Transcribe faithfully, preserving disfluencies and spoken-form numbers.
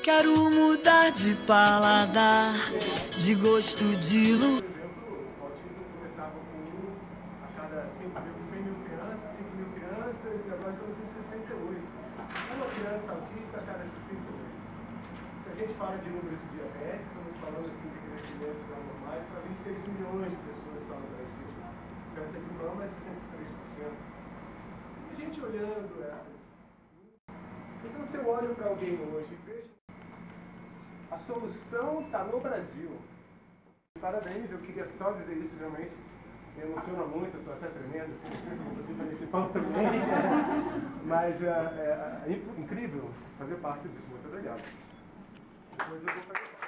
Quero mudar de paladar, de gosto de lu. Por exemplo, o autismo começava com um a cada cem mil crianças, cinco mil crianças, e agora estamos em sessenta e oito. Uma criança autista a cada sessenta e oito. Se a gente fala de números de diabetes, estamos falando assim, de crescimentos anormais para vinte e seis milhões de pessoas só no Brasil. Câncer de mama é sessenta e três por cento. E a gente olhando essas... Então, se eu olho para alguém hoje e vejo a solução está no Brasil. Parabéns, eu queria só dizer isso, realmente me emociona muito, eu estou até tremendo, sem licença, não consigo participar também. Mas é, é, é incrível fazer parte disso, muito obrigado. Depois eu vou fazer.